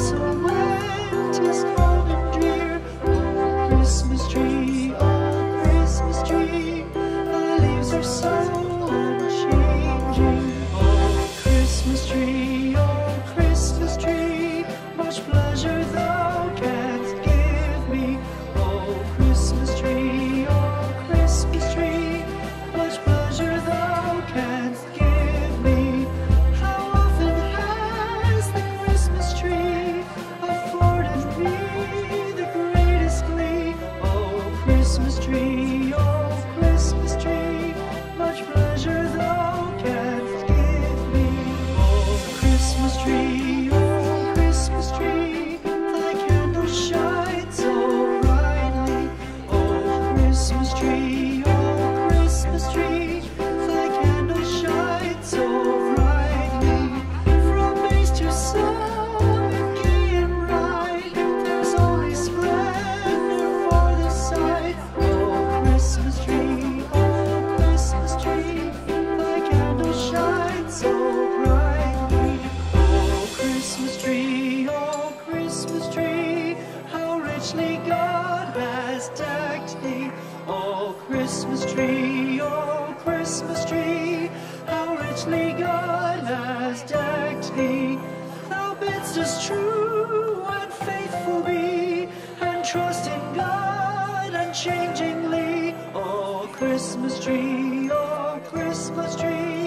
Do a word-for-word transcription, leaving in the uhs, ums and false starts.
so wet, 'tis cold and drear. Oh, Christmas tree, oh, Christmas tree, the leaves are so unchanging. Oh, Christmas tree, oh, Christmas tree, much pleasure thou canst give me. Oh, Christmas tree, oh, Christmas tree, much pleasure thou canst give me. How often has the Christmas tree afforded me the greatest glee? Oh, Christmas tree, oh, Christmas tree, much pleasure thou canst give me. Oh, Christmas tree, oh, Christmas tree, thy candles shine so brightly. Oh, Christmas tree, oh, Christmas tree, thy candles shine so brightly. From base to summit, gay and bright, there's only splendor for the sight. Oh, Christmas tree, oh, Christmas tree, thy candles shine so brightly. Oh, Christmas tree, oh, Christmas tree, how richly God has decked thee. Oh, Christmas tree, oh, Christmas tree, how richly God has decked thee. Thou bidst us true and faithful be, and trust in God unchangingly. Oh, Christmas tree, oh, Christmas tree,